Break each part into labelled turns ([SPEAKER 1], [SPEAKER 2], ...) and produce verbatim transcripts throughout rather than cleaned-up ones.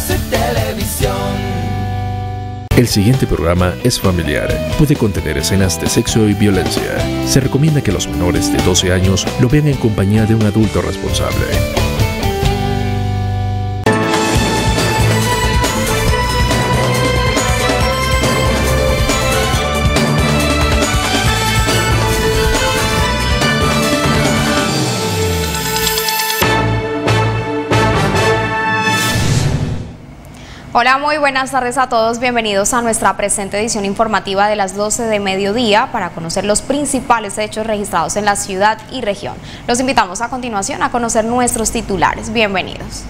[SPEAKER 1] Hace televisión.
[SPEAKER 2] El siguiente programa es familiar. Puede contener escenas de sexo y violencia. Se recomienda que los menores de doce años lo vean en compañía de un adulto responsable.
[SPEAKER 3] Hola, muy buenas tardes a todos. Bienvenidos a nuestra presente edición informativa de las doce de mediodía para conocer los principales hechos registrados en la ciudad y región. Los invitamos a continuación a conocer nuestros titulares. Bienvenidos.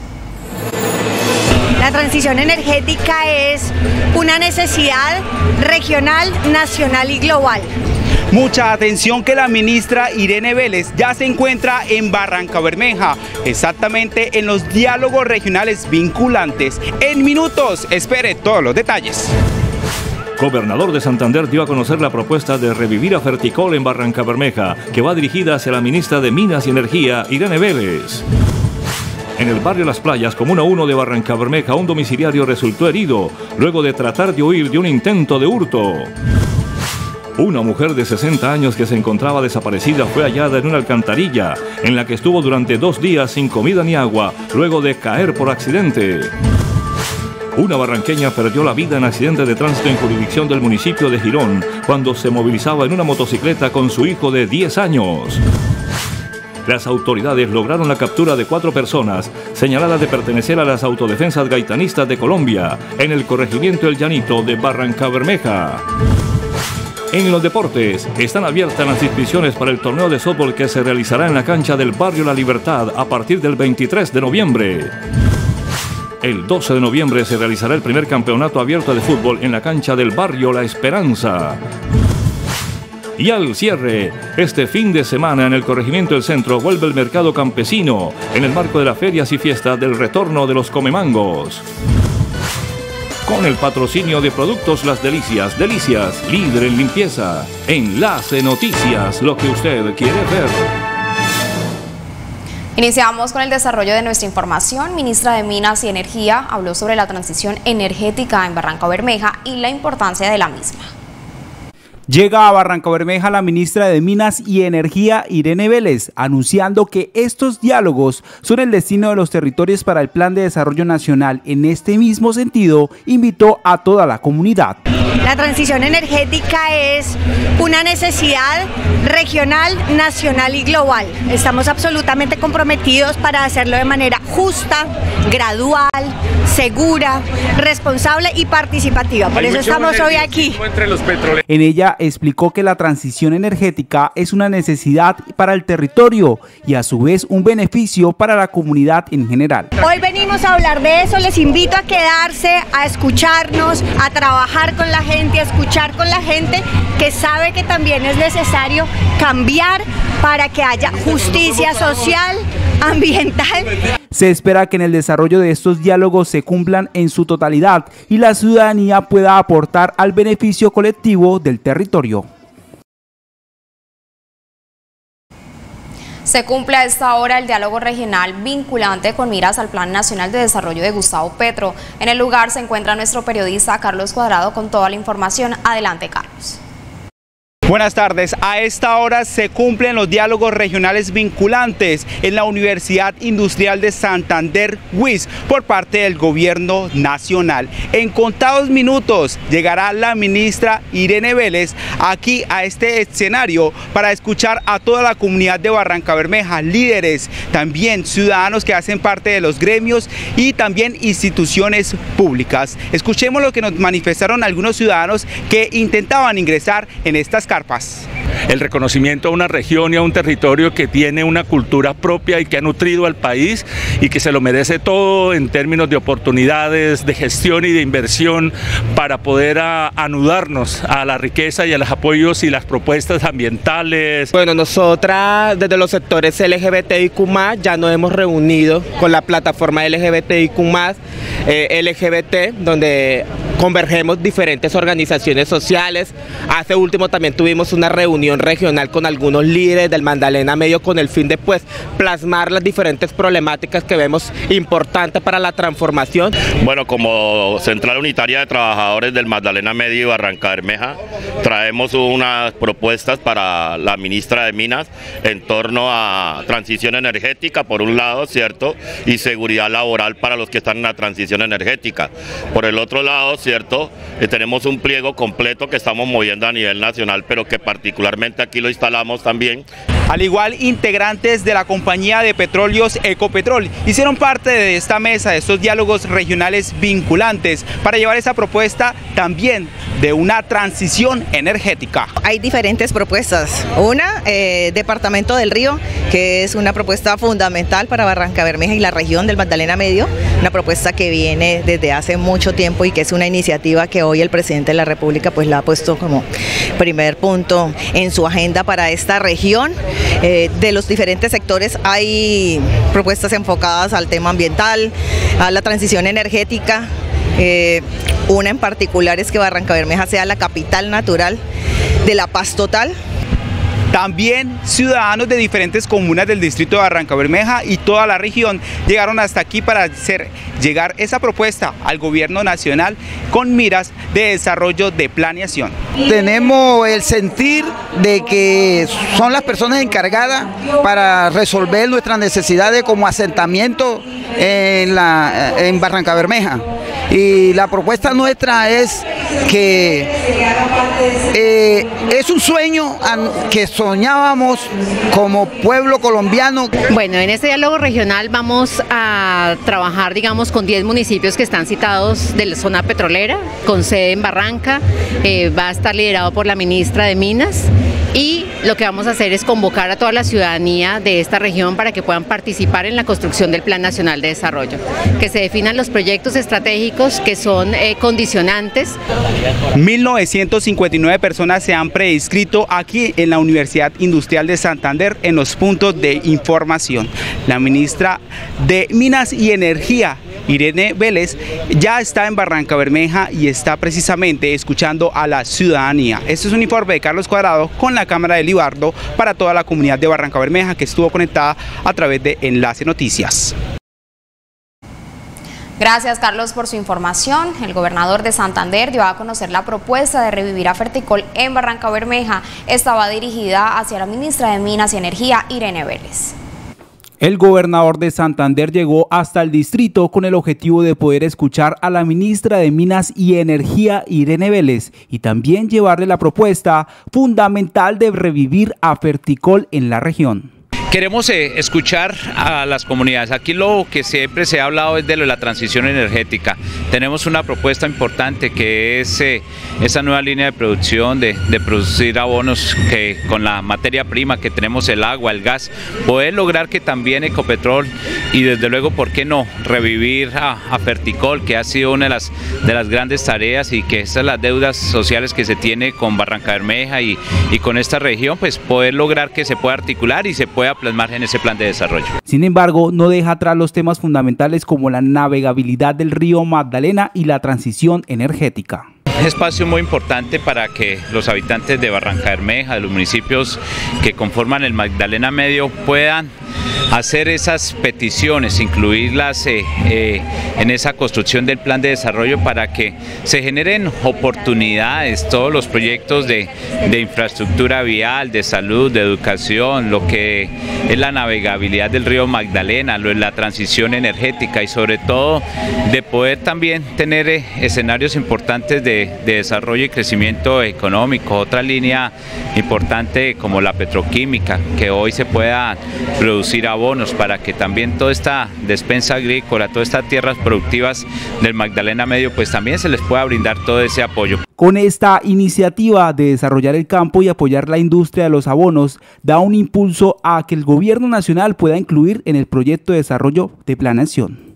[SPEAKER 4] La transición energética es una necesidad regional, nacional y global.
[SPEAKER 5] Mucha atención que la ministra Irene Vélez ya se encuentra en Barrancabermeja, exactamente en los diálogos regionales vinculantes. En minutos, espere todos los detalles.
[SPEAKER 6] Gobernador de Santander dio a conocer la propuesta de revivir a Ferticol en Barrancabermeja, que va dirigida hacia la ministra de Minas y Energía, Irene Vélez. En el barrio Las Playas, Comuna uno de Barrancabermeja, un domiciliario resultó herido luego de tratar de huir de un intento de hurto. Una mujer de sesenta años que se encontraba desaparecida fue hallada en una alcantarilla en la que estuvo durante dos días sin comida ni agua, luego de caer por accidente. Una barranqueña perdió la vida en accidente de tránsito en jurisdicción del municipio de Girón cuando se movilizaba en una motocicleta con su hijo de diez años. Las autoridades lograron la captura de cuatro personas señaladas de pertenecer a las autodefensas gaitanistas de Colombia en el corregimiento El Llanito de Barrancabermeja. En los deportes, están abiertas las inscripciones para el torneo de softball que se realizará en la cancha del barrio La Libertad a partir del veintitrés de noviembre. El doce de noviembre se realizará el primer campeonato abierto de fútbol en la cancha del barrio La Esperanza. Y al cierre, este fin de semana en el corregimiento del centro vuelve el mercado campesino en el marco de las ferias y fiestas del retorno de los comemangos. Con el patrocinio de Productos Las Delicias, Delicias, líder en limpieza. Enlace Noticias, lo que usted quiere ver.
[SPEAKER 3] Iniciamos con el desarrollo de nuestra información. Ministra de Minas y Energía habló sobre la transición energética en Barrancabermeja y la importancia de la misma.
[SPEAKER 5] Llega a Barrancabermeja la ministra de Minas y Energía, Irene Vélez, anunciando que estos diálogos son el destino de los territorios para el Plan de Desarrollo Nacional. En este mismo sentido, invitó a toda la comunidad.
[SPEAKER 4] La transición energética es una necesidad regional, nacional y global. Estamos absolutamente comprometidos para hacerlo de manera justa, gradual, segura, responsable y participativa. Por eso estamos hoy aquí.
[SPEAKER 5] En ella explicó que la transición energética es una necesidad para el territorio y a su vez un beneficio para la comunidad en general.
[SPEAKER 4] Hoy venimos a hablar de eso, les invito a quedarse, a escucharnos, a trabajar con la gente, a escuchar con la gente que sabe que también es necesario cambiar para que haya justicia social, ambiental.
[SPEAKER 5] Se espera que en el desarrollo de estos diálogos se cumplan en su totalidad y la ciudadanía pueda aportar al beneficio colectivo del territorio.
[SPEAKER 3] Se cumple a esta hora el diálogo regional vinculante con miras al Plan Nacional de Desarrollo de Gustavo Petro. En el lugar se encuentra nuestro periodista Carlos Cuadrado con toda la información. Adelante, Carlos.
[SPEAKER 5] Buenas tardes. A esta hora se cumplen los diálogos regionales vinculantes en la Universidad Industrial de Santander, U I S, por parte del gobierno nacional. En contados minutos llegará la ministra Irene Vélez aquí a este escenario para escuchar a toda la comunidad de Barrancabermeja, líderes, también ciudadanos que hacen parte de los gremios y también instituciones públicas. Escuchemos lo que nos manifestaron algunos ciudadanos que intentaban ingresar en estas carpas.
[SPEAKER 7] El reconocimiento a una región y a un territorio que tiene una cultura propia y que ha nutrido al país y que se lo merece todo en términos de oportunidades, de gestión y de inversión para poder a, anudarnos a la riqueza y a los apoyos y las propuestas ambientales.
[SPEAKER 8] Bueno, nosotras desde los sectores L G B T I Q más, ya nos hemos reunido con la plataforma L G B T I Q más, eh, L G B T, donde convergemos diferentes organizaciones sociales. Hace último también tuvimos una reunión regional con algunos líderes del Magdalena Medio con el fin de pues plasmar las diferentes problemáticas que vemos importantes para la transformación.
[SPEAKER 9] Bueno, como Central Unitaria de Trabajadores del Magdalena Medio y Barrancabermeja, traemos unas propuestas para la ministra de Minas en torno a transición energética, por un lado, ¿cierto? Y seguridad laboral para los que están en la transición energética. Por el otro lado, ¿cierto? Eh, tenemos un pliego completo que estamos moviendo a nivel nacional, pero que particularmente aquí lo instalamos también.
[SPEAKER 5] Al igual, integrantes de la compañía de petróleos Ecopetrol hicieron parte de esta mesa, de estos diálogos regionales vinculantes, para llevar esa propuesta también de una transición energética.
[SPEAKER 10] Hay diferentes propuestas. Una, eh, Departamento del Río, que es una propuesta fundamental para Barrancabermeja y la región del Magdalena Medio, una propuesta que viene desde hace mucho tiempo y que es una iniciativa que hoy el presidente de la República pues la ha puesto como primer punto en su agenda para esta región. Eh, de los diferentes sectores hay propuestas enfocadas al tema ambiental, a la transición energética. Eh, una en particular es que Barrancabermeja sea la capital natural de la paz total.
[SPEAKER 5] También ciudadanos de diferentes comunas del distrito de Barrancabermeja y toda la región llegaron hasta aquí para hacer llegar esa propuesta al gobierno nacional con miras de desarrollo de planeación.
[SPEAKER 11] Tenemos el sentir de que son las personas encargadas para resolver nuestras necesidades como asentamiento en, la, en Barrancabermeja. Y la propuesta nuestra es que eh, es un sueño que soñábamos como pueblo colombiano.
[SPEAKER 12] Bueno, en este diálogo regional vamos a trabajar, digamos, con diez municipios que están citados de la zona petrolera, con sede en Barranca, eh, va a estar liderado por la ministra de Minas. Y lo que vamos a hacer es convocar a toda la ciudadanía de esta región para que puedan participar en la construcción del Plan Nacional de Desarrollo, que se definan los proyectos estratégicos que son eh, condicionantes.
[SPEAKER 5] mil novecientas cincuenta y nueve personas se han preinscrito aquí en la Universidad Industrial de Santander en los puntos de información. La ministra de Minas y Energía, Irene Vélez, ya está en Barrancabermeja y está precisamente escuchando a la ciudadanía. Este es un informe de Carlos Cuadrado con la cámara de Libardo para toda la comunidad de Barrancabermeja que estuvo conectada a través de Enlace Noticias.
[SPEAKER 3] Gracias, Carlos, por su información. El gobernador de Santander dio a conocer la propuesta de revivir a Ferticol en Barrancabermeja. Esta va dirigida hacia la ministra de Minas y Energía, Irene Vélez.
[SPEAKER 13] El gobernador de Santander llegó hasta el distrito con el objetivo de poder escuchar a la ministra de Minas y Energía, Irene Vélez, y también llevarle la propuesta fundamental de revivir a Ferticol en la región.
[SPEAKER 14] Queremos eh, escuchar a las comunidades. Aquí lo que siempre se ha hablado es de lo de la transición energética. Tenemos una propuesta importante que es eh, esa nueva línea de producción, de, de producir abonos que con la materia prima que tenemos, el agua, el gas, poder lograr que también Ecopetrol y desde luego, ¿por qué no?, revivir a, a Ferticol, que ha sido una de las, de las grandes tareas y que estas las deudas sociales que se tiene con Barrancabermeja y, y con esta región, pues poder lograr que se pueda articular y se pueda plasmar en ese plan de desarrollo.
[SPEAKER 13] Sin embargo, no deja atrás los temas fundamentales como la navegabilidad del río Magdalena y la transición energética.
[SPEAKER 14] Un espacio muy importante para que los habitantes de Barrancabermeja, de los municipios que conforman el Magdalena Medio, puedan hacer esas peticiones, incluirlas eh, eh, en esa construcción del plan de desarrollo para que se generen oportunidades, todos los proyectos de, de infraestructura vial, de salud, de educación, lo que es la navegabilidad del río Magdalena, lo es la transición energética y sobre todo de poder también tener eh, escenarios importantes de, de desarrollo y crecimiento económico. Otra línea importante como la petroquímica, que hoy se pueda producir abonos para que también toda esta despensa agrícola, todas estas tierras productivas del Magdalena Medio, pues también se les pueda brindar todo ese apoyo.
[SPEAKER 13] Con esta iniciativa de desarrollar el campo y apoyar la industria de los abonos, da un impulso a que el gobierno nacional pueda incluir en el proyecto de desarrollo de planeación.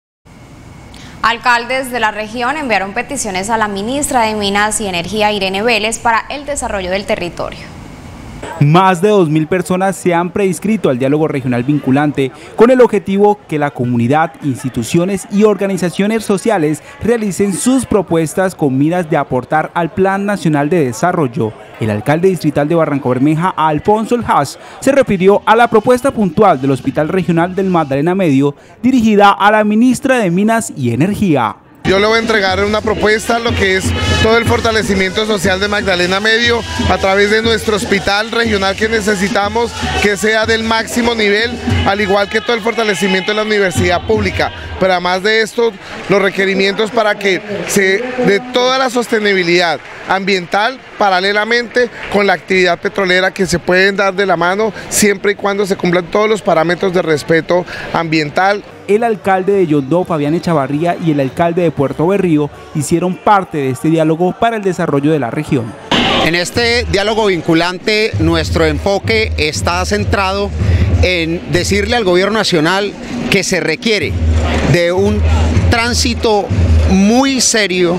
[SPEAKER 3] Alcaldes de la región enviaron peticiones a la ministra de Minas y Energía, Irene Vélez, para el desarrollo del territorio.
[SPEAKER 13] Más de dos mil personas se han preinscrito al diálogo regional vinculante con el objetivo que la comunidad, instituciones y organizaciones sociales realicen sus propuestas con miras de aportar al Plan Nacional de Desarrollo. El alcalde distrital de Barrancabermeja, Alfonso El Haas, se refirió a la propuesta puntual del Hospital Regional del Magdalena Medio dirigida a la ministra de Minas y Energía.
[SPEAKER 15] Yo le voy a entregar una propuesta, lo que es todo el fortalecimiento social de Magdalena Medio a través de nuestro hospital regional que necesitamos que sea del máximo nivel, al igual que todo el fortalecimiento de la universidad pública. Pero además de esto, los requerimientos para que se dé toda la sostenibilidad ambiental paralelamente con la actividad petrolera que se pueden dar de la mano siempre y cuando se cumplan todos los parámetros de respeto ambiental.
[SPEAKER 13] El alcalde de Yondó, Fabián Echavarría, y el alcalde de Puerto Berrío hicieron parte de este diálogo para el desarrollo de la región.
[SPEAKER 16] En este diálogo vinculante, nuestro enfoque está centrado en decirle al gobierno nacional que se requiere de un tránsito muy serio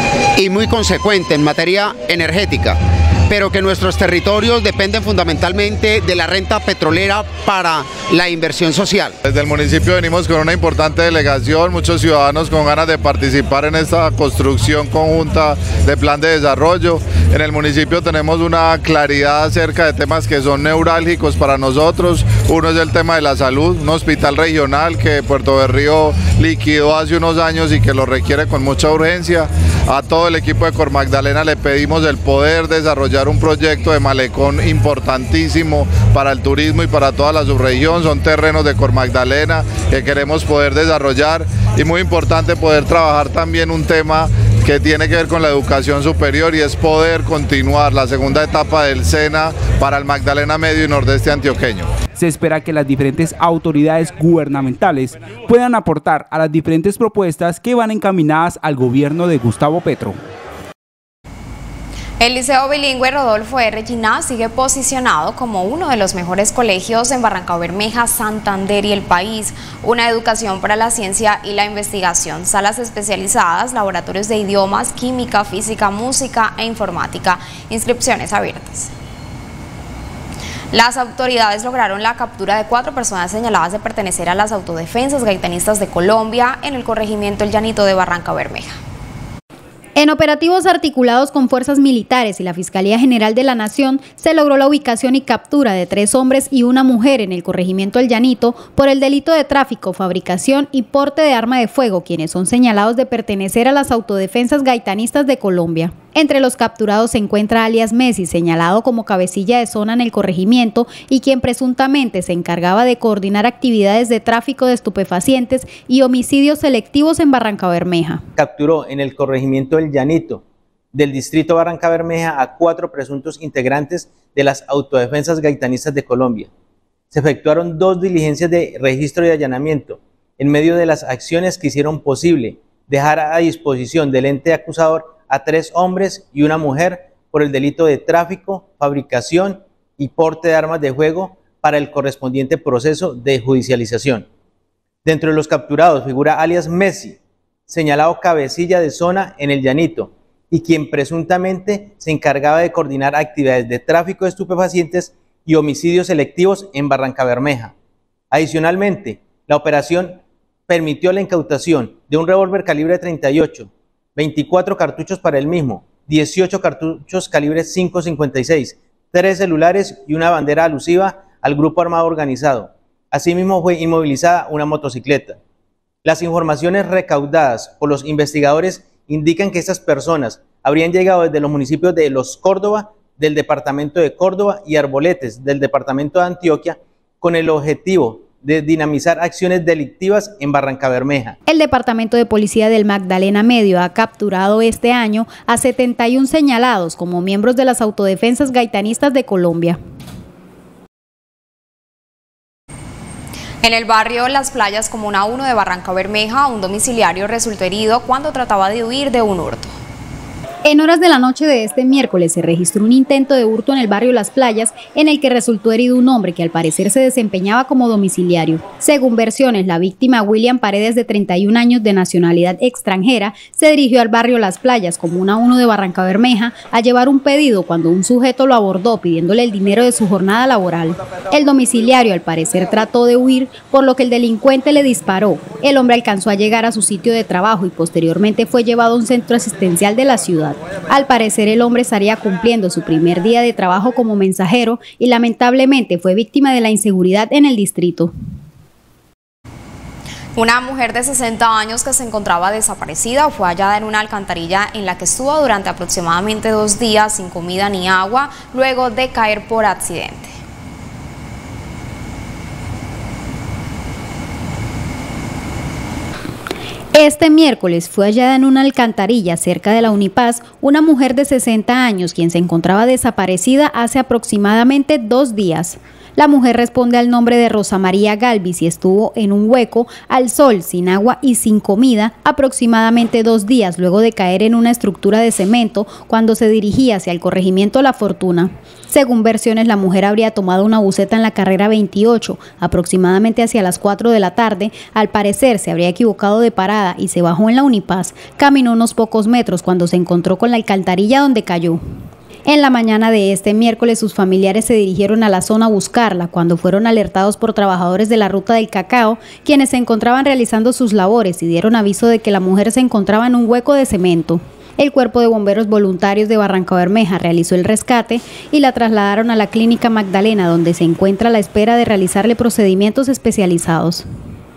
[SPEAKER 16] y muy consecuente en materia energética, pero que nuestros territorios dependen fundamentalmente de la renta petrolera para la inversión social.
[SPEAKER 17] Desde el municipio venimos con una importante delegación, muchos ciudadanos con ganas de participar en esta construcción conjunta de plan de desarrollo. En el municipio tenemos una claridad acerca de temas que son neurálgicos para nosotros. Uno es el tema de la salud, un hospital regional que Puerto Berrío liquidó hace unos años y que lo requiere con mucha urgencia. A todo el equipo de Cormagdalena le pedimos el poder desarrollar un proyecto de malecón importantísimo para el turismo y para toda la subregión. Son terrenos de Cormagdalena que queremos poder desarrollar y muy importante poder trabajar también un tema que tiene que ver con la educación superior y es poder continuar la segunda etapa del SENA para el Magdalena Medio y Nordeste antioqueño.
[SPEAKER 13] Se espera que las diferentes autoridades gubernamentales puedan aportar a las diferentes propuestas que van encaminadas al gobierno de Gustavo Petro.
[SPEAKER 3] El Liceo Bilingüe Rodolfo R. Ginás sigue posicionado como uno de los mejores colegios en Barrancabermeja, Santander y el país. Una educación para la ciencia y la investigación, salas especializadas, laboratorios de idiomas, química, física, música e informática. Inscripciones abiertas. Las autoridades lograron la captura de cuatro personas señaladas de pertenecer a las autodefensas gaitanistas de Colombia en el corregimiento El Llanito de Barrancabermeja.
[SPEAKER 18] En operativos articulados con fuerzas militares y la Fiscalía General de la Nación, se logró la ubicación y captura de tres hombres y una mujer en el corregimiento El Llanito por el delito de tráfico, fabricación y porte de arma de fuego, quienes son señalados de pertenecer a las autodefensas gaitanistas de Colombia. Entre los capturados se encuentra alias Messi, señalado como cabecilla de zona en el corregimiento y quien presuntamente se encargaba de coordinar actividades de tráfico de estupefacientes y homicidios selectivos en Barrancabermeja.
[SPEAKER 19] Capturó en el corregimiento El Llanito del distrito Barrancabermeja a cuatro presuntos integrantes de las autodefensas gaitanistas de Colombia. Se efectuaron dos diligencias de registro y allanamiento en medio de las acciones que hicieron posible dejar a disposición del ente acusador a tres hombres y una mujer por el delito de tráfico, fabricación y porte de armas de fuego para el correspondiente proceso de judicialización. Dentro de los capturados figura alias Messi, señalado cabecilla de zona en El Llanito y quien presuntamente se encargaba de coordinar actividades de tráfico de estupefacientes y homicidios selectivos en Barrancabermeja. Adicionalmente, la operación permitió la incautación de un revólver calibre treinta y ocho, veinticuatro cartuchos para el mismo, dieciocho cartuchos calibre cinco cincuenta y seis, tres celulares y una bandera alusiva al grupo armado organizado. Asimismo fue inmovilizada una motocicleta. Las informaciones recaudadas por los investigadores indican que estas personas habrían llegado desde los municipios de Los Córdoba, del departamento de Córdoba y Arboletes, del departamento de Antioquia, con el objetivo de dinamizar acciones delictivas en Barrancabermeja.
[SPEAKER 18] El Departamento de Policía del Magdalena Medio ha capturado este año a setenta y uno señalados como miembros de las autodefensas gaitanistas de Colombia.
[SPEAKER 3] En el barrio Las Playas, Comuna uno de Barrancabermeja, un domiciliario resultó herido cuando trataba de huir de un hurto.
[SPEAKER 18] En horas de la noche de este miércoles se registró un intento de hurto en el barrio Las Playas, en el que resultó herido un hombre que al parecer se desempeñaba como domiciliario. Según versiones, la víctima, William Paredes, de treinta y un años, de nacionalidad extranjera, se dirigió al barrio Las Playas, comuna uno de Barrancabermeja, a llevar un pedido cuando un sujeto lo abordó pidiéndole el dinero de su jornada laboral. El domiciliario al parecer trató de huir, por lo que el delincuente le disparó. El hombre alcanzó a llegar a su sitio de trabajo y posteriormente fue llevado a un centro asistencial de la ciudad. Al parecer, el hombre estaría cumpliendo su primer día de trabajo como mensajero y lamentablemente fue víctima de la inseguridad en el distrito.
[SPEAKER 3] Una mujer de sesenta años que se encontraba desaparecida fue hallada en una alcantarilla en la que estuvo durante aproximadamente dos días sin comida ni agua, luego de caer por accidente.
[SPEAKER 18] Este miércoles fue hallada en una alcantarilla cerca de la Unipaz una mujer de sesenta años, quien se encontraba desaparecida hace aproximadamente dos días. La mujer responde al nombre de Rosa María Galvis y estuvo en un hueco al sol, sin agua y sin comida, aproximadamente dos días luego de caer en una estructura de cemento cuando se dirigía hacia el corregimiento La Fortuna. Según versiones, la mujer habría tomado una buseta en la carrera veintiocho, aproximadamente hacia las cuatro de la tarde. Al parecer se habría equivocado de parada y se bajó en la Unipaz. Caminó unos pocos metros cuando se encontró con la alcantarilla donde cayó. En la mañana de este miércoles, sus familiares se dirigieron a la zona a buscarla cuando fueron alertados por trabajadores de la Ruta del Cacao, quienes se encontraban realizando sus labores y dieron aviso de que la mujer se encontraba en un hueco de cemento. El Cuerpo de Bomberos Voluntarios de Barrancabermeja realizó el rescate y la trasladaron a la Clínica Magdalena, donde se encuentra a la espera de realizarle procedimientos especializados.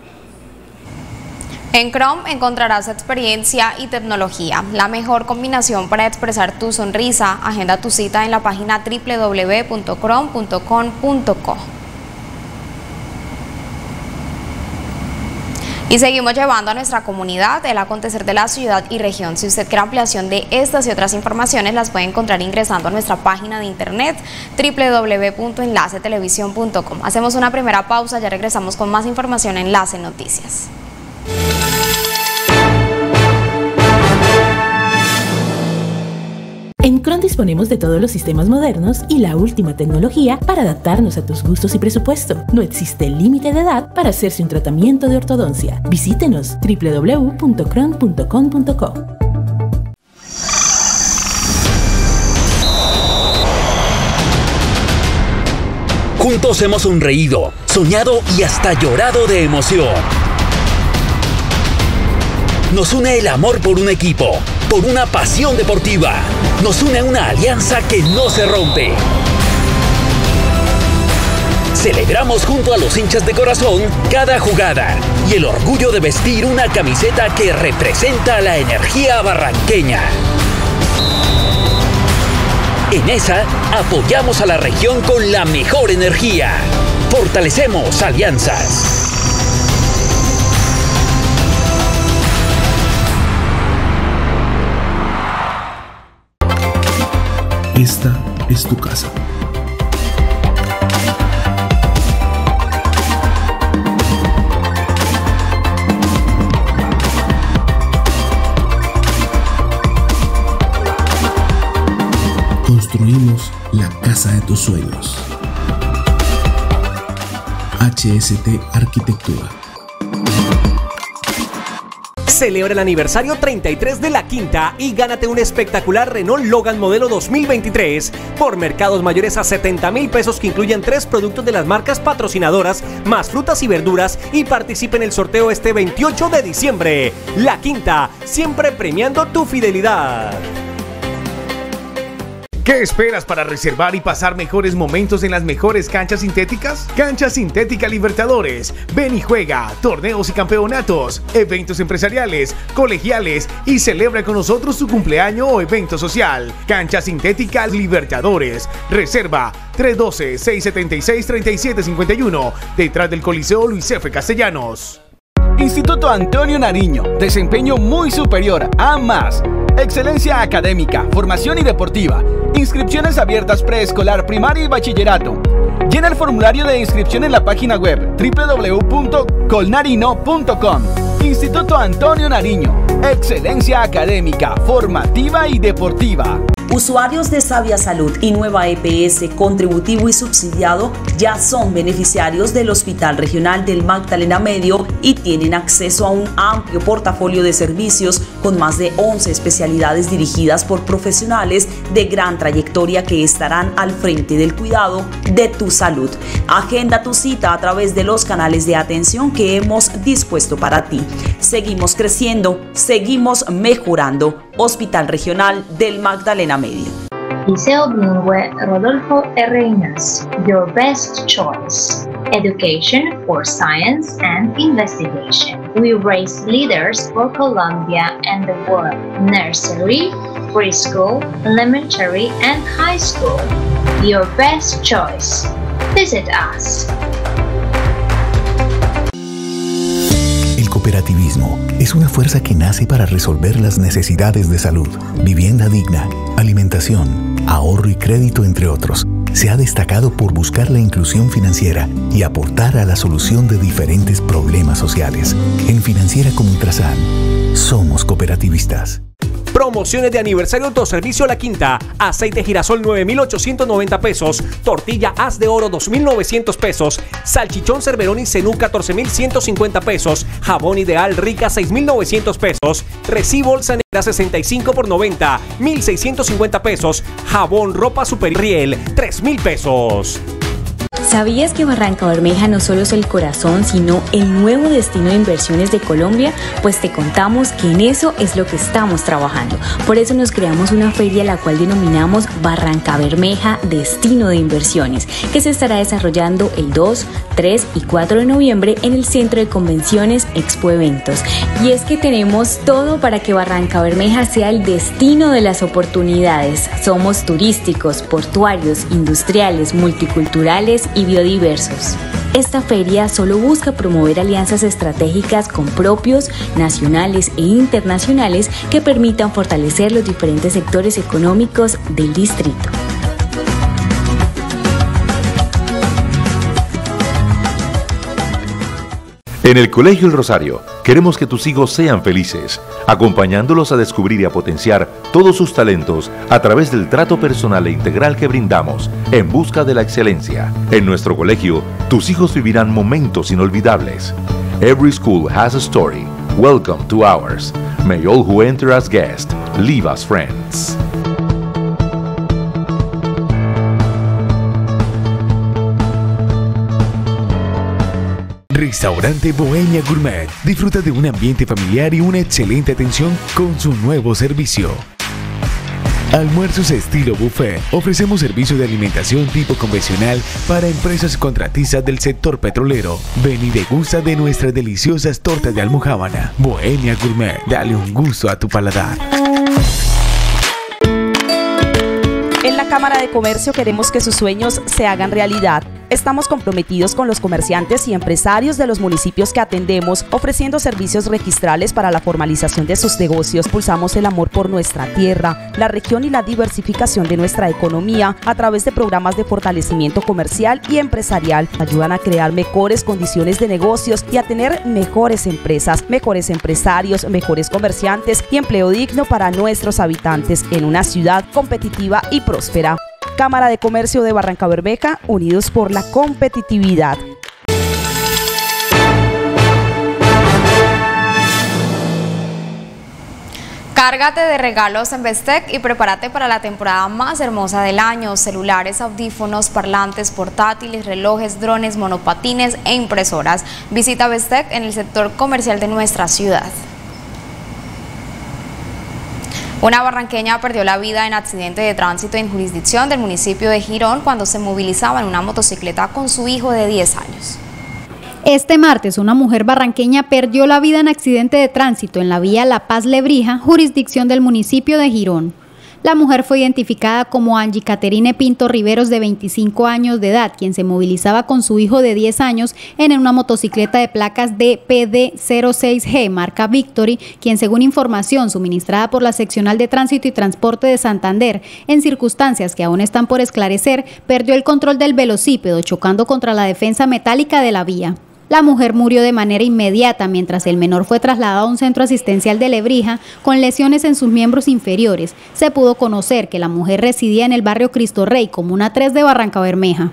[SPEAKER 3] En Chrome encontrarás experiencia y tecnología, la mejor combinación para expresar tu sonrisa. Agenda tu cita en la página w w w punto chrome punto com punto co. Y seguimos llevando a nuestra comunidad el acontecer de la ciudad y región. Si usted quiere ampliación de estas y otras informaciones, las puede encontrar ingresando a nuestra página de internet w w w punto enlace televisión punto com. Hacemos una primera pausa, ya regresamos con más información en Enlace Noticias.
[SPEAKER 20] En Cron disponemos de todos los sistemas modernos y la última tecnología para adaptarnos a tus gustos y presupuesto. No existe límite de edad para hacerse un tratamiento de ortodoncia. Visítenos w w w punto cron punto com punto co.
[SPEAKER 21] Juntos hemos sonreído, soñado y hasta llorado de emoción. Nos une el amor por un equipo, por una pasión deportiva. Nos une una alianza que no se rompe. Celebramos junto a los hinchas de corazón cada jugada y el orgullo de vestir una camiseta que representa la energía barranqueña. En esa, apoyamos a la región con la mejor energía. Fortalecemos alianzas.
[SPEAKER 2] Esta es tu casa. Construimos la casa de tus sueños. H S T Arquitectura.
[SPEAKER 22] Celebra el aniversario treinta y tres de La Quinta y gánate un espectacular Renault Logan modelo dos mil veintitrés por mercados mayores a setenta mil pesos, que incluyen tres productos de las marcas patrocinadoras, más frutas y verduras, y participe en el sorteo este veintiocho de diciembre. La Quinta, siempre premiando tu fidelidad.
[SPEAKER 23] ¿Qué esperas para reservar y pasar mejores momentos en las mejores canchas sintéticas? Cancha Sintética Libertadores. Ven y juega torneos y campeonatos, eventos empresariales, colegiales y celebra con nosotros tu cumpleaños o evento social. Cancha Sintética Libertadores. Reserva tres uno dos, seis siete seis, tres siete cinco uno, detrás del Coliseo Luis F. Castellanos.
[SPEAKER 24] Instituto Antonio Nariño. Desempeño muy superior a más. Excelencia académica, formación y deportiva. Inscripciones abiertas preescolar, primaria y bachillerato. Llena el formulario de inscripción en la página web w w w punto colnarino punto com. Instituto Antonio Nariño. Excelencia académica, formativa y deportiva.
[SPEAKER 1] Usuarios de Sabia Salud y Nueva E P S contributivo y subsidiado ya son beneficiarios del Hospital Regional del Magdalena Medio y tienen acceso a un amplio portafolio de servicios con más de once especialidades dirigidas por profesionales de gran trayectoria que estarán al frente del cuidado de tu salud. Agenda tu cita a través de los canales de atención que hemos dispuesto para ti. Seguimos creciendo, seguimos mejorando. Hospital Regional del Magdalena Medio.
[SPEAKER 4] Liceo Bilingüe Rodolfo R. Ignacio, your best choice. Education for science and investigation. We raise leaders for Colombia and the world. Nursery, preschool, elementary, and high school. Your best choice. Visit us.
[SPEAKER 6] El cooperativismo es una fuerza que nace para resolver las necesidades de salud, vivienda digna, alimentación, ahorro y crédito, entre otros. Se ha destacado por buscar la inclusión financiera y aportar a la solución de diferentes problemas sociales. En Financiera como Ultrasan, somos cooperativistas.
[SPEAKER 22] Promociones de aniversario Autoservicio La Quinta. Aceite girasol nueve mil ochocientos noventa pesos. Tortilla Haz de Oro dos mil novecientos pesos. Salchichón Cerverón y Cenú catorce mil ciento cincuenta pesos. Jabón Ideal Rica seis mil novecientos pesos. Recibo Bolsa Negra sesenta y cinco por noventa, mil seiscientos cincuenta pesos. Jabón Ropa Super Riel tres mil pesos.
[SPEAKER 7] ¿Sabías que Barranca Bermeja no solo es el corazón, sino el nuevo destino de inversiones de Colombia? Pues te contamos que en eso es lo que estamos trabajando. Por eso nos creamos una feria la cual denominamos Barranca Bermeja Destino de Inversiones, que se estará desarrollando el dos, tres y cuatro de noviembre en el Centro de Convenciones Expo Eventos. Y es que tenemos todo para que Barranca Bermeja sea el destino de las oportunidades. Somos turísticos, portuarios, industriales, multiculturales y biodiversos. Esta feria solo busca promover alianzas estratégicas con propios, nacionales e internacionales que permitan fortalecer los diferentes sectores económicos del distrito.
[SPEAKER 2] En el Colegio El Rosario queremos que tus hijos sean felices, acompañándolos a descubrir y a potenciar todos sus talentos a través del trato personal e integral que brindamos en busca de la excelencia. En nuestro colegio, tus hijos vivirán momentos inolvidables. Every school has a story. Welcome to ours. May all who enter as guests leave as friends.
[SPEAKER 23] Restaurante Bohemia Gourmet. Disfruta de un ambiente familiar y una excelente atención con su nuevo servicio. Almuerzos estilo buffet. Ofrecemos servicio de alimentación tipo convencional para empresas contratistas del sector petrolero. Ven y degusta de nuestras deliciosas tortas de almojábana. Bohemia Gourmet. Dale un gusto a tu paladar.
[SPEAKER 1] En la Cámara de Comercio queremos que sus sueños se hagan realidad. Estamos comprometidos con los comerciantes y empresarios de los municipios que atendemos, ofreciendo servicios registrales para la formalización de sus negocios. Pulsamos el amor por nuestra tierra, la región y la diversificación de nuestra economía a través de programas de fortalecimiento comercial y empresarial. Ayudan a crear mejores condiciones de negocios y a tener mejores empresas, mejores empresarios, mejores comerciantes y empleo digno para nuestros habitantes en una ciudad competitiva y próspera. Cámara de Comercio de Barranca Bermeja, unidos por la competitividad.
[SPEAKER 3] Cárgate de regalos en Bestec y prepárate para la temporada más hermosa del año. Celulares, audífonos, parlantes, portátiles, relojes, drones, monopatines e impresoras. Visita Bestec en el sector comercial de nuestra ciudad. Una barranqueña perdió la vida en accidente de tránsito en jurisdicción del municipio de Girón cuando se movilizaba en una motocicleta con su hijo de diez años.
[SPEAKER 18] Este martes, una mujer barranqueña perdió la vida en accidente de tránsito en la vía La Paz-Lebrija, jurisdicción del municipio de Girón. La mujer fue identificada como Angie Caterine Pinto Riveros, de veinticinco años de edad, quien se movilizaba con su hijo de diez años en una motocicleta de placas D P D cero seis G, marca Victory, quien, según información suministrada por la Seccional de Tránsito y Transporte de Santander, en circunstancias que aún están por esclarecer, perdió el control del velocípedo chocando contra la defensa metálica de la vía. La mujer murió de manera inmediata mientras el menor fue trasladado a un centro asistencial de Lebrija con lesiones en sus miembros inferiores. Se pudo conocer que la mujer residía en el barrio Cristo Rey, comuna tres de Barrancabermeja.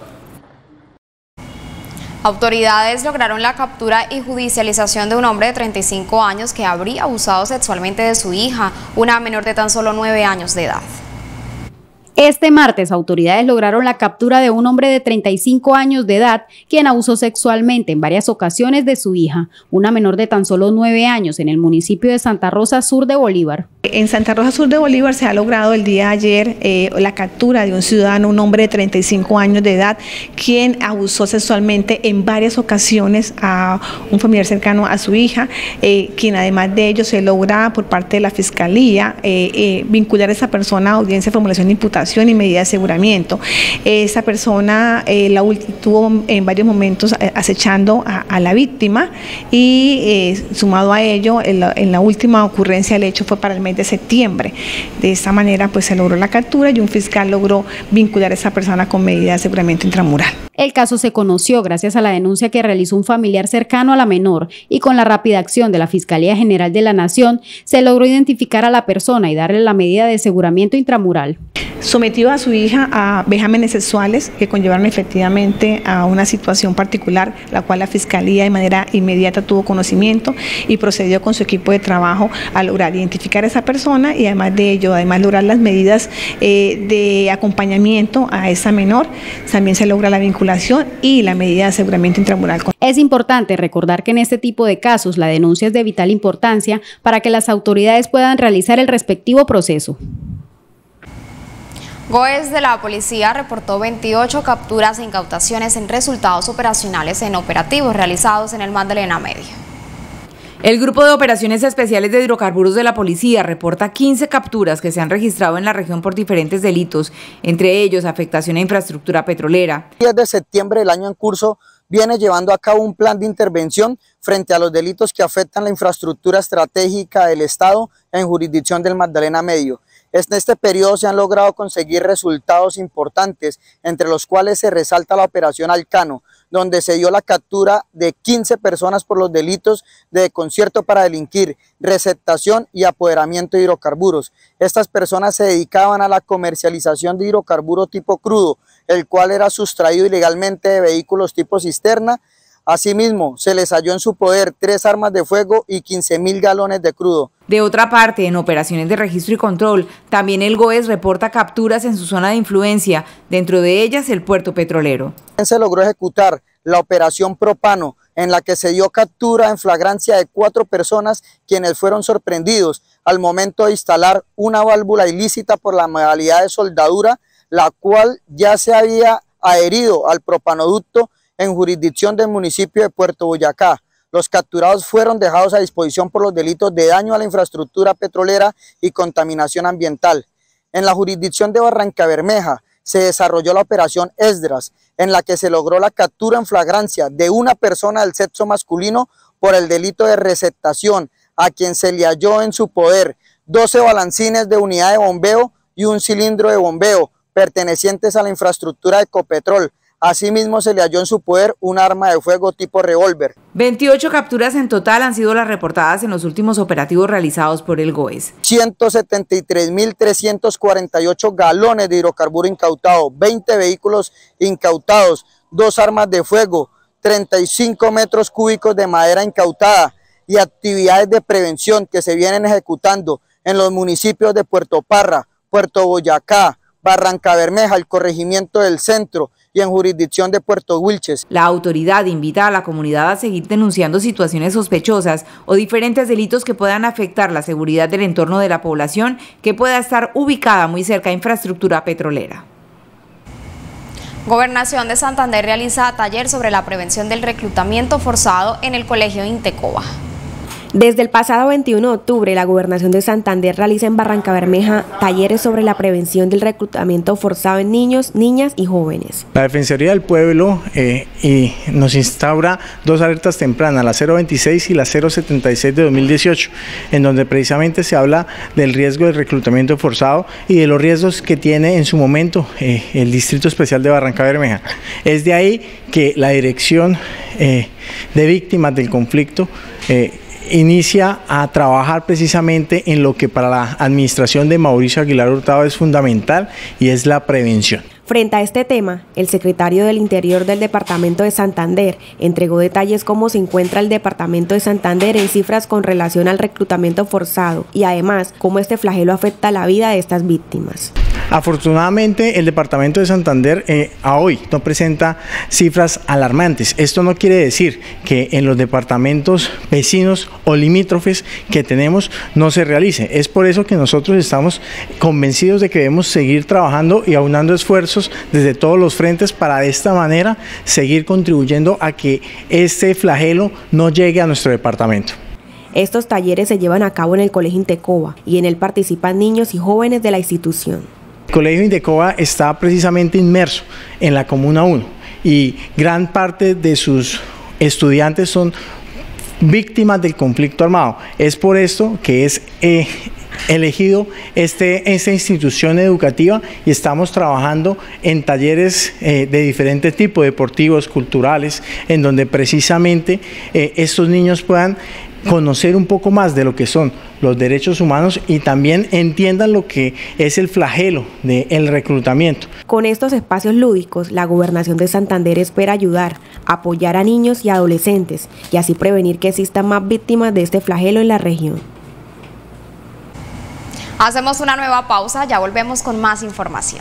[SPEAKER 3] Autoridades lograron la captura y judicialización de un hombre de treinta y cinco años que habría abusado sexualmente de su hija, una menor de tan solo nueve años de edad.
[SPEAKER 18] Este martes, autoridades lograron la captura de un hombre de treinta y cinco años de edad, quien abusó sexualmente en varias ocasiones de su hija, una menor de tan solo nueve años, en el municipio de Santa Rosa Sur de Bolívar.
[SPEAKER 8] En Santa Rosa Sur de Bolívar se ha logrado el día de ayer eh, la captura de un ciudadano, un hombre de treinta y cinco años de edad, quien abusó sexualmente en varias ocasiones a un familiar cercano a su hija, eh, quien además de ello se logra por parte de la Fiscalía eh, eh, vincular a esa persona a audiencia de formulación de imputación y medida de aseguramiento. Esa persona eh, la estuvo en varios momentos acechando a, a la víctima y eh, sumado a ello, en la, en la última ocurrencia el hecho fue para el mes de septiembre. De esta manera pues se logró la captura y un fiscal logró vincular a esa persona con medida de aseguramiento intramural.
[SPEAKER 18] El caso se conoció gracias a la denuncia que realizó un familiar cercano a la menor y con la rápida acción de la Fiscalía General de la Nación se logró identificar a la persona y darle la medida de aseguramiento intramural.
[SPEAKER 8] Sometió a su hija a vejámenes sexuales que conllevaron efectivamente a una situación particular, la cual la Fiscalía de manera inmediata tuvo conocimiento y procedió con su equipo de trabajo a lograr identificar a esa persona y además de ello, además lograr las medidas eh, de acompañamiento a esa menor. También se logra la vinculación y la medida de aseguramiento intramural.
[SPEAKER 18] Es importante recordar que en este tipo de casos la denuncia es de vital importancia para que las autoridades puedan realizar el respectivo proceso.
[SPEAKER 3] GOES de la policía reportó veintiocho capturas e incautaciones en resultados operacionales en operativos realizados en el Magdalena Medio.
[SPEAKER 9] El Grupo de Operaciones Especiales de Hidrocarburos de la Policía reporta quince capturas que se han registrado en la región por diferentes delitos, entre ellos afectación a infraestructura petrolera.
[SPEAKER 10] El diez de septiembre del año en curso viene llevando a cabo un plan de intervención frente a los delitos que afectan la infraestructura estratégica del Estado en jurisdicción del Magdalena Medio. En este periodo se han logrado conseguir resultados importantes, entre los cuales se resalta la operación Alcano, donde se dio la captura de quince personas por los delitos de concierto para delinquir, receptación y apoderamiento de hidrocarburos. Estas personas se dedicaban a la comercialización de hidrocarburo tipo crudo, el cual era sustraído ilegalmente de vehículos tipo cisterna. Asimismo, se les halló en su poder tres armas de fuego y quince mil galones de crudo.
[SPEAKER 9] De otra parte, en operaciones de registro y control, también el GOES reporta capturas en su zona de influencia, dentro de ellas el puerto petrolero.
[SPEAKER 10] Se logró ejecutar la operación Propano, en la que se dio captura en flagrancia de cuatro personas quienes fueron sorprendidos al momento de instalar una válvula ilícita por la modalidad de soldadura, la cual ya se había adherido al propanoducto en jurisdicción del municipio de Puerto Boyacá. Los capturados fueron dejados a disposición por los delitos de daño a la infraestructura petrolera y contaminación ambiental. En la jurisdicción de Barrancabermeja se desarrolló la operación Esdras, en la que se logró la captura en flagrancia de una persona del sexo masculino por el delito de receptación, a quien se le halló en su poder doce balancines de unidad de bombeo y un cilindro de bombeo pertenecientes a la infraestructura de Ecopetrol. Asimismo, se le halló en su poder un arma de fuego tipo revólver.
[SPEAKER 9] veintiocho capturas en total han sido las reportadas en los últimos operativos realizados por el GOES.
[SPEAKER 10] ciento setenta y tres mil trescientos cuarenta y ocho galones de hidrocarburo incautado, veinte vehículos incautados, dos armas de fuego, treinta y cinco metros cúbicos de madera incautada y actividades de prevención que se vienen ejecutando en los municipios de Puerto Parra, Puerto Boyacá, Barrancabermeja, el corregimiento del centro y en jurisdicción de Puerto Wilches.
[SPEAKER 9] La autoridad invita a la comunidad a seguir denunciando situaciones sospechosas o diferentes delitos que puedan afectar la seguridad del entorno de la población que pueda estar ubicada muy cerca de infraestructura petrolera.
[SPEAKER 3] Gobernación de Santander realiza taller sobre la prevención del reclutamiento forzado en el Colegio Intecoba.
[SPEAKER 5] Desde el pasado veintiuno de octubre, la Gobernación de Santander realiza en Barrancabermeja talleres sobre la prevención del reclutamiento forzado en niños, niñas y jóvenes.
[SPEAKER 11] La Defensoría del Pueblo eh, y nos instaura dos alertas tempranas, la cero veintiséis y la cero setenta y seis de dos mil dieciocho, en donde precisamente se habla del riesgo del reclutamiento forzado y de los riesgos que tiene en su momento eh, el Distrito Especial de Barrancabermeja. Es de ahí que la Dirección eh, de Víctimas del Conflicto eh, inicia a trabajar precisamente en lo que para la administración de Mauricio Aguilar Hurtado es fundamental, y es la prevención.
[SPEAKER 5] Frente a este tema, el secretario del Interior del Departamento de Santander entregó detalles cómo se encuentra el Departamento de Santander en cifras con relación al reclutamiento forzado y además cómo este flagelo afecta la vida de estas víctimas.
[SPEAKER 11] Afortunadamente, el Departamento de Santander eh, a hoy no presenta cifras alarmantes. Esto no quiere decir que en los departamentos vecinos o limítrofes que tenemos no se realice. Es por eso que nosotros estamos convencidos de que debemos seguir trabajando y aunando esfuerzos desde todos los frentes para de esta manera seguir contribuyendo a que este flagelo no llegue a nuestro departamento.
[SPEAKER 5] Estos talleres se llevan a cabo en el Colegio Intecoba y en él participan niños y jóvenes de la institución.
[SPEAKER 11] El Colegio Intecoba está precisamente inmerso en la Comuna uno y gran parte de sus estudiantes son víctimas del conflicto armado. Es por esto que es eh, elegido este, esta institución educativa y estamos trabajando en talleres eh, de diferentes tipos, deportivos, culturales, en donde precisamente eh, estos niños puedan conocer un poco más de lo que son los derechos humanos y también entiendan lo que es el flagelo del reclutamiento.
[SPEAKER 5] Con estos espacios lúdicos, la Gobernación de Santander espera ayudar, apoyar a niños y adolescentes y así prevenir que existan más víctimas de este flagelo en la región.
[SPEAKER 3] Hacemos una nueva pausa, ya volvemos con más información.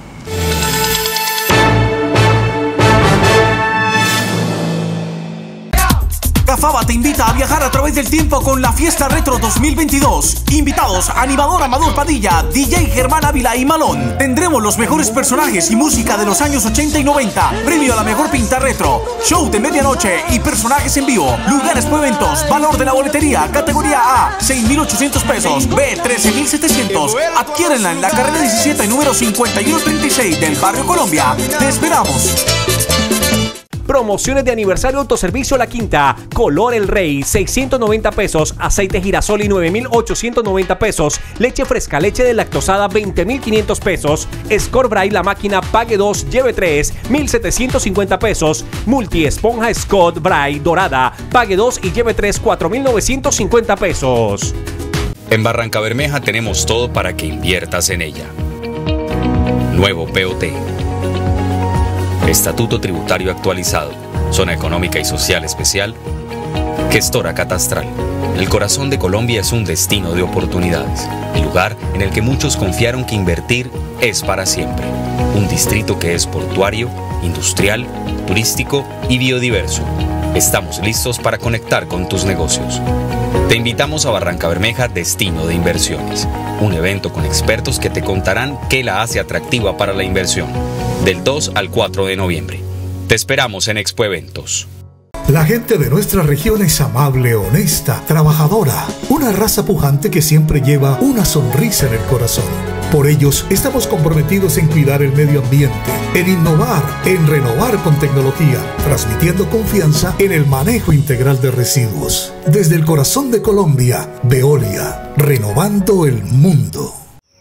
[SPEAKER 12] Cafaba te invita a viajar a través del tiempo con la Fiesta Retro dos mil veintidós. Invitados: animador Amador Padilla, D J Germán Ávila y Malón. Tendremos los mejores personajes y música de los años ochenta y noventa. Premio a la mejor pinta retro. Show de medianoche y personajes en vivo. Lugares por eventos. Valor de la boletería: categoría A, seis mil ochocientos pesos. B, trece mil setecientos. Adquiérenla en la carrera diecisiete, número cincuenta y uno treinta y seis del barrio Colombia. Te esperamos.
[SPEAKER 22] Promociones de aniversario Autoservicio La Quinta. Color El Rey, seiscientos noventa pesos. Aceite girasol y nueve mil ochocientos noventa pesos. Leche fresca, leche de lactosada, veinte mil quinientos pesos. Score Braille, la máquina, pague dos, lleve tres, mil setecientos cincuenta pesos. Multi esponja Scott Braille dorada, pague dos y lleve tres, cuatro mil novecientos cincuenta pesos.
[SPEAKER 14] En Barrancabermeja tenemos todo para que inviertas en ella. Nuevo P O T. Estatuto Tributario Actualizado, Zona Económica y Social Especial, Gestora Catastral. El corazón de Colombia es un destino de oportunidades, el lugar en el que muchos confiaron que invertir es para siempre. Un distrito que es portuario, industrial, turístico y biodiverso. Estamos listos para conectar con tus negocios. Te invitamos a Barrancabermeja Destino de Inversiones, un evento con expertos que te contarán qué la hace atractiva para la inversión. Del dos al cuatro de noviembre. Te esperamos en Expo Eventos.
[SPEAKER 25] La gente de nuestra región es amable, honesta, trabajadora, una raza pujante que siempre lleva una sonrisa en el corazón. Por ellos estamos comprometidos en cuidar el medio ambiente, en innovar, en renovar con tecnología, transmitiendo confianza en el manejo integral de residuos. Desde el corazón de Colombia, Veolia, renovando el mundo.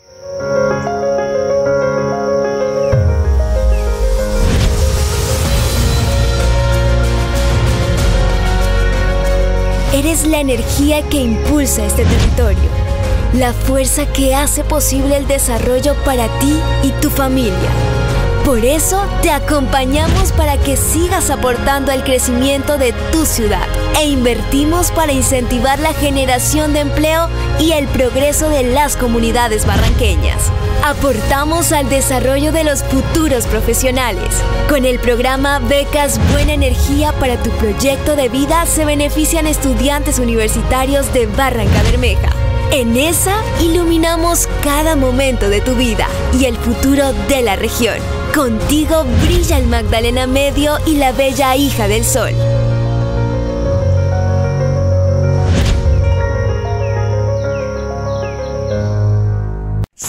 [SPEAKER 26] Eres la energía que impulsa este territorio, la fuerza que hace posible el desarrollo para ti y tu familia. Por eso te acompañamos para que sigas aportando al crecimiento de tu ciudad e invertimos para incentivar la generación de empleo y el progreso de las comunidades barranqueñas. Aportamos al desarrollo de los futuros profesionales. Con el programa Becas Buena Energía para tu proyecto de vida se benefician estudiantes universitarios de Barrancabermeja. En esa iluminamos cada momento de tu vida y el futuro de la región. Contigo brilla el Magdalena Medio y la bella hija del sol.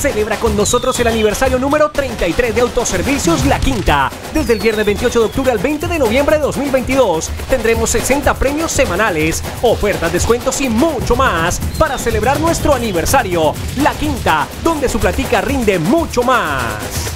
[SPEAKER 22] Celebra con nosotros el aniversario número treinta y tres de Autoservicios La Quinta. Desde el viernes veintiocho de octubre al veinte de noviembre de dos mil veintidós tendremos sesenta premios semanales, ofertas, descuentos y mucho más para celebrar nuestro aniversario. La Quinta, donde su platica rinde mucho más.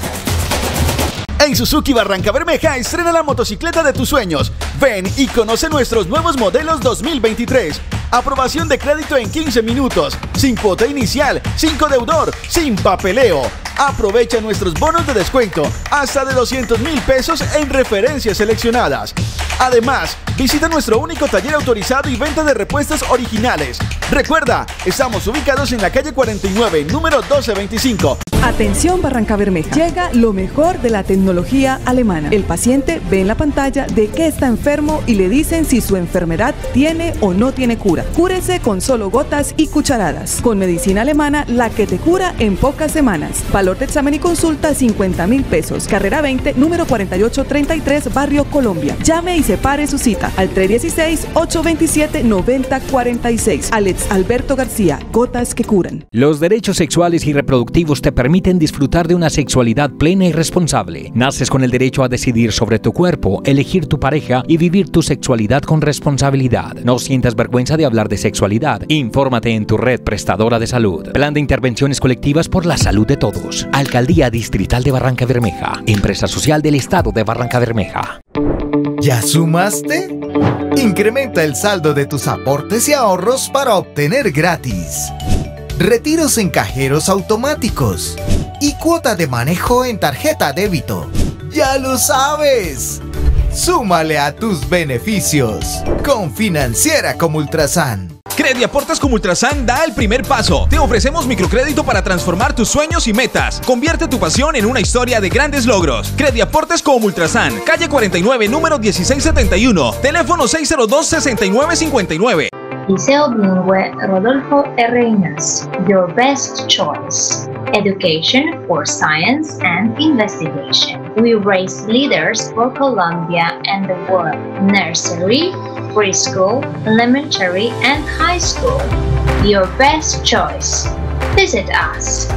[SPEAKER 24] En Suzuki Barranca Bermeja estrena la motocicleta de tus sueños. Ven y conoce nuestros nuevos modelos dos mil veintitrés. Aprobación de crédito en quince minutos, sin cuota inicial, sin codeudor, sin papeleo. Aprovecha nuestros bonos de descuento hasta de doscientos mil pesos en referencias seleccionadas. Además, visita nuestro único taller autorizado y venta de repuestos originales. Recuerda, estamos ubicados en la calle cuarenta y nueve, número doce veinticinco.
[SPEAKER 13] Atención Barranca Bermeja, llega lo mejor de la tecnología alemana. El paciente ve en la pantalla de qué está enfermo y le dicen si su enfermedad tiene o no tiene cura. Cúrese con solo gotas y cucharadas. Con medicina alemana, la que te cura en pocas semanas. Valor de examen y consulta cincuenta mil pesos. Carrera veinte, número cuarenta y ocho treinta y tres, Barrio Colombia. Llame y separe su cita al tres dieciséis, ocho veintisiete, noventa cuarenta y seis. Alex Alberto García, gotas que curan.
[SPEAKER 15] Los derechos sexuales y reproductivos te permiten disfrutar de una sexualidad plena y responsable. Naces con el derecho a decidir sobre tu cuerpo, elegir tu pareja y vivir tu sexualidad con responsabilidad. No sientas vergüenza de hablar de sexualidad. Infórmate en tu red prestadora de salud. Plan de intervenciones colectivas por la salud de todos. Alcaldía Distrital de Barranca Bermeja. Empresa social del Estado de Barranca Bermeja.
[SPEAKER 16] ¿Ya sumaste? Incrementa el saldo de tus aportes y ahorros para obtener gratis retiros en cajeros automáticos y cuota de manejo en tarjeta débito. ¡Ya lo sabes! Súmale a tus beneficios con Financiera como Ultrasan.
[SPEAKER 17] Crediaportes como Ultrasan da el primer paso. Te ofrecemos microcrédito para transformar tus sueños y metas. Convierte tu pasión en una historia de grandes logros. Crediaportes como Ultrasan, calle cuarenta y nueve, número dieciséis setenta y uno, teléfono seis cero dos, sesenta y nueve cincuenta y nueve.
[SPEAKER 4] Liceo Bilingüe Rodolfo R. Inas, your best choice. Education for science and investigation. We raise leaders for Colombia and the world. Nursery, preschool, elementary, and high school. Your best choice. Visit us.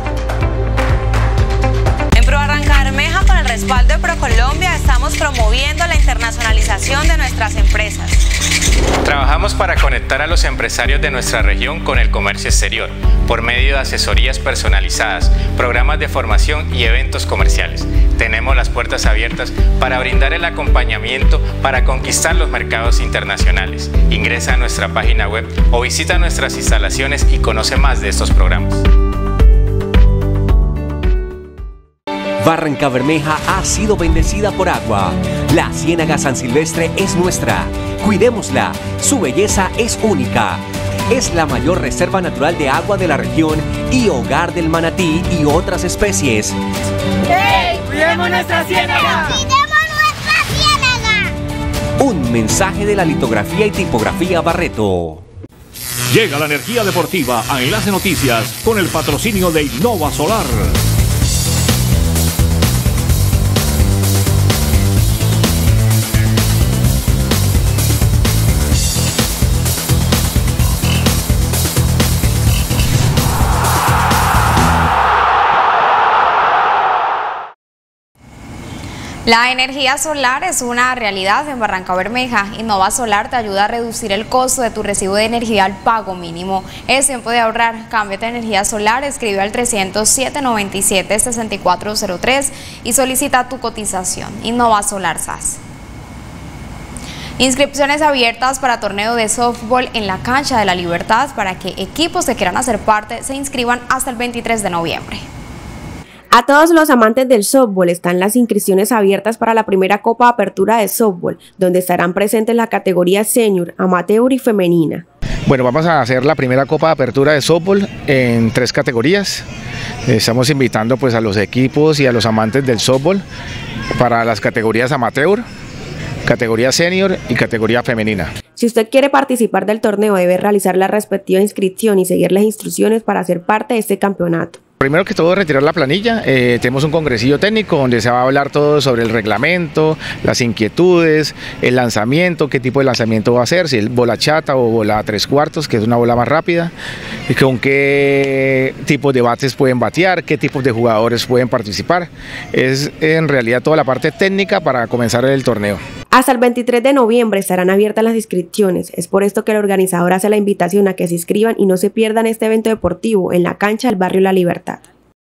[SPEAKER 19] En Pro Barranca Bermeja, con el respaldo de ProColombia, estamos promoviendo la internacionalización de nuestras empresas.
[SPEAKER 20] Trabajamos para conectar a los empresarios de nuestra región con el comercio exterior, por medio de asesorías personalizadas, programas de formación y eventos comerciales. Tenemos las puertas abiertas para brindar el acompañamiento para conquistar los mercados internacionales. Ingresa a nuestra página web o visita nuestras instalaciones y conoce más de estos programas.
[SPEAKER 22] Barranca Bermeja ha sido bendecida por agua. La Ciénaga San Silvestre es nuestra. Cuidémosla, su belleza es única. Es la mayor reserva natural de agua de la región y hogar del manatí y otras especies.
[SPEAKER 27] ¡Hey! ¡Cuidemos nuestra ciénaga! ¡Cuidemos nuestra ciénaga!
[SPEAKER 22] Un mensaje de la litografía y tipografía Barreto.
[SPEAKER 28] Llega la energía deportiva a Enlace Noticias con el patrocinio de Innova Solar.
[SPEAKER 3] La energía solar es una realidad en Barranca Bermeja. Innova Solar te ayuda a reducir el costo de tu recibo de energía al pago mínimo. Es tiempo de ahorrar. Cámbiate a energía solar, escribe al trescientos siete, noventa y siete, sesenta y cuatro cero tres y solicita tu cotización. Innova Solar S A S. Inscripciones abiertas para torneo de softball en la Cancha de la Libertad para que equipos que quieran hacer parte se inscriban hasta el veintitrés de noviembre.
[SPEAKER 5] A todos los amantes del softball están las inscripciones abiertas para la primera Copa Apertura de Softball, donde estarán presentes la categoría senior, amateur y femenina.
[SPEAKER 29] Bueno, vamos a hacer la primera Copa de Apertura de Softball en tres categorías. Estamos invitando pues a los equipos y a los amantes del softball para las categorías amateur, categoría senior y categoría femenina.
[SPEAKER 5] Si usted quiere participar del torneo, debe realizar la respectiva inscripción y seguir las instrucciones para ser parte de este campeonato.
[SPEAKER 29] Primero que todo, retirar la planilla. Eh, tenemos un congresillo técnico donde se va a hablar todo sobre el reglamento, las inquietudes, el lanzamiento, qué tipo de lanzamiento va a ser, si es bola chata o bola tres cuartos, que es una bola más rápida, y con qué tipos de bates pueden batear, qué tipos de jugadores pueden participar. Es en realidad toda la parte técnica para comenzar el torneo.
[SPEAKER 5] Hasta el veintitrés de noviembre estarán abiertas las inscripciones. Es por esto que el organizador hace la invitación a que se inscriban y no se pierdan este evento deportivo en la cancha del barrio La Libertad.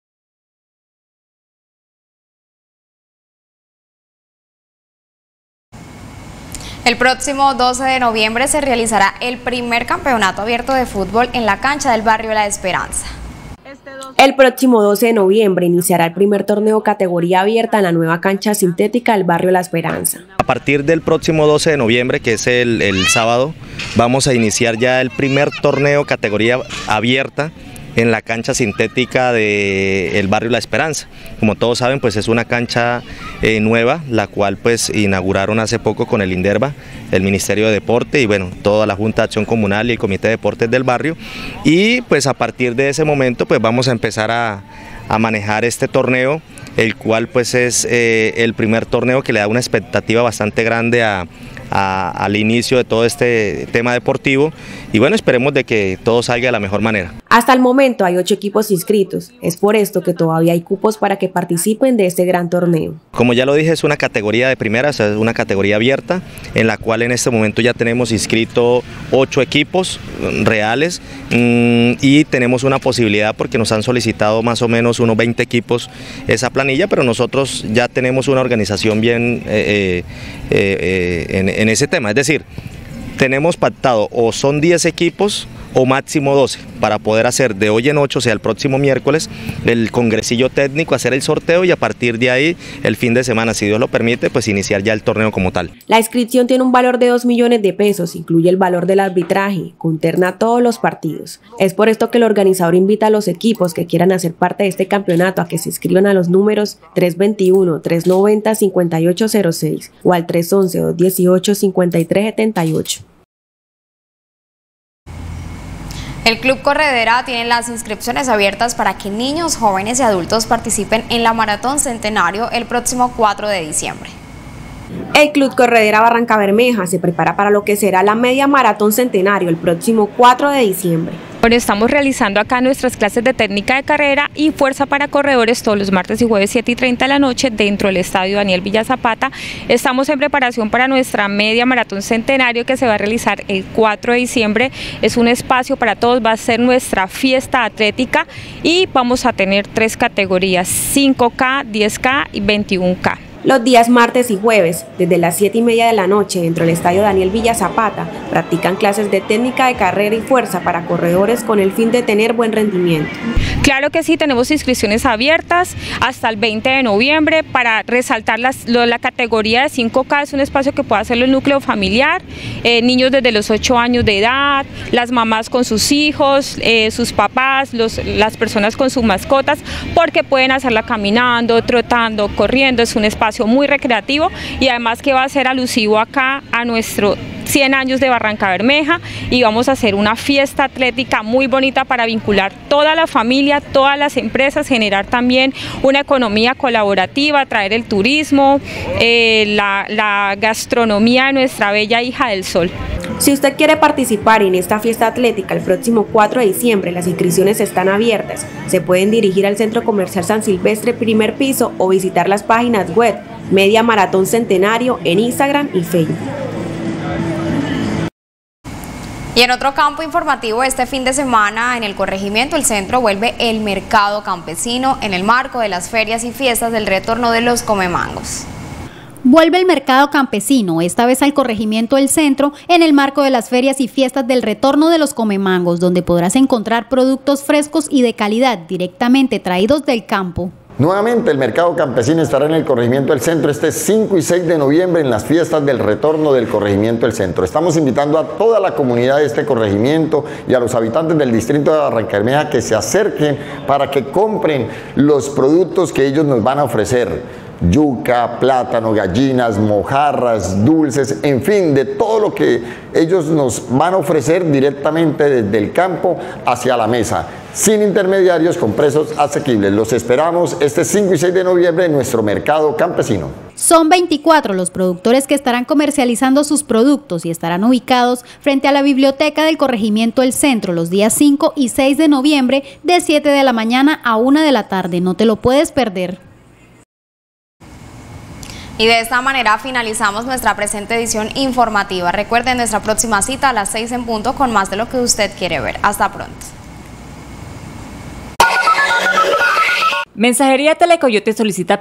[SPEAKER 3] El próximo doce de noviembre se realizará el primer campeonato abierto de fútbol en la cancha del barrio La Esperanza.
[SPEAKER 5] El próximo doce de noviembre iniciará el primer torneo categoría abierta en la nueva cancha sintética del barrio La Esperanza.
[SPEAKER 1] A partir del próximo doce de noviembre, que es el, el sábado, vamos a iniciar ya el primer torneo categoría abierta en la cancha sintética del barrio La Esperanza. Como todos saben, pues es una cancha eh, nueva, la cual pues inauguraron hace poco con el INDERVA, el Ministerio de Deporte y bueno, toda la Junta de Acción Comunal y el Comité de Deportes del barrio, y pues a partir de ese momento pues vamos a empezar a, a manejar este torneo, el cual pues es eh, el primer torneo que le da una expectativa bastante grande a A, al inicio de todo este tema deportivo y bueno, esperemos de que todo salga de la mejor manera.
[SPEAKER 5] Hasta el momento hay ocho equipos inscritos, es por esto que todavía hay cupos para que participen de este gran torneo.
[SPEAKER 1] Como ya lo dije, es una categoría de primera, o sea, es una categoría abierta en la cual en este momento ya tenemos inscrito ocho equipos reales mmm, y tenemos una posibilidad porque nos han solicitado más o menos unos veinte equipos esa planilla, pero nosotros ya tenemos una organización bien eh, eh, eh, en, en ese tema, es decir, tenemos pactado o son diez equipos o máximo doce para poder hacer de hoy en ocho, o sea el próximo miércoles, el congresillo técnico, hacer el sorteo y a partir de ahí el fin de semana, si Dios lo permite, pues iniciar ya el torneo como tal.
[SPEAKER 5] La inscripción tiene un valor de dos millones de pesos, incluye el valor del arbitraje, conterna todos los partidos. Es por esto que el organizador invita a los equipos que quieran hacer parte de este campeonato a que se inscriban a los números tres veintiuno, tres noventa, cincuenta y ocho cero seis o al tres once, dos dieciocho, cincuenta y tres setenta y ocho.
[SPEAKER 3] El Club Corredera tiene las inscripciones abiertas para que niños, jóvenes y adultos participen en la Maratón Centenario el próximo cuatro de diciembre.
[SPEAKER 5] El Club Corredera Barranca Bermeja se prepara para lo que será la Media Maratón Centenario el próximo cuatro de diciembre.
[SPEAKER 2] Bueno, estamos realizando acá nuestras clases de técnica de carrera y fuerza para corredores todos los martes y jueves siete y treinta de la noche dentro del estadio Daniel Villa Zapata. Estamos en preparación para nuestra media maratón centenario que se va a realizar el cuatro de diciembre. Es un espacio para todos, va a ser nuestra fiesta atlética y vamos a tener tres categorías, cinco K, diez K y veintiuno K.
[SPEAKER 5] Los días martes y jueves, desde las siete y media de la noche, dentro del estadio Daniel Villa Zapata, practican clases de técnica de carrera y fuerza para corredores con el fin de tener buen rendimiento.
[SPEAKER 2] Claro que sí, tenemos inscripciones abiertas hasta el veinte de noviembre para resaltar las, lo, la categoría de cinco K, es un espacio que puede hacerlo el núcleo familiar, eh, niños desde los ocho años de edad, las mamás con sus hijos, eh, sus papás, los, las personas con sus mascotas, porque pueden hacerla caminando, trotando, corriendo, es un espacio muy recreativo y además que va a ser alusivo acá a nuestro cien años de Barranca Bermeja y vamos a hacer una fiesta atlética muy bonita para vincular toda la familia, todas las empresas, generar también una economía colaborativa, traer el turismo, eh, la, la gastronomía de nuestra bella hija del sol.
[SPEAKER 5] Si usted quiere participar en esta fiesta atlética el próximo cuatro de diciembre, las inscripciones están abiertas. Se pueden dirigir al Centro Comercial San Silvestre, primer piso, o visitar las páginas web Media Maratón Centenario en Instagram y Facebook.
[SPEAKER 3] Y en otro campo informativo, este fin de semana en el corregimiento El Centro vuelve el mercado campesino en el marco de las ferias y fiestas del retorno de los comemangos.
[SPEAKER 6] Vuelve el mercado campesino, esta vez al corregimiento El Centro, en el marco de las ferias y fiestas del retorno de los comemangos, donde podrás encontrar productos frescos y de calidad directamente traídos del campo.
[SPEAKER 7] Nuevamente el mercado campesino estará en el corregimiento El Centro este cinco y seis de noviembre en las fiestas del retorno del corregimiento El Centro. Estamos invitando a toda la comunidad de este corregimiento y a los habitantes del distrito de Barranca Bermeja que se acerquen para que compren los productos que ellos nos van a ofrecer. yuca, plátano, gallinas, mojarras, dulces, en fin, de todo lo que ellos nos van a ofrecer directamente desde el campo hacia la mesa, sin intermediarios, con precios asequibles. Los esperamos este cinco y seis de noviembre en nuestro mercado campesino.
[SPEAKER 6] Son veinticuatro los productores que estarán comercializando sus productos y estarán ubicados frente a la biblioteca del corregimiento El Centro los días cinco y seis de noviembre de siete de la mañana a una de la tarde. No te lo puedes perder.
[SPEAKER 3] Y de esta manera finalizamos nuestra presente edición informativa. Recuerden nuestra próxima cita a las seis en punto con más de lo que usted quiere ver. Hasta pronto.
[SPEAKER 8] Mensajería Telecoyote solicita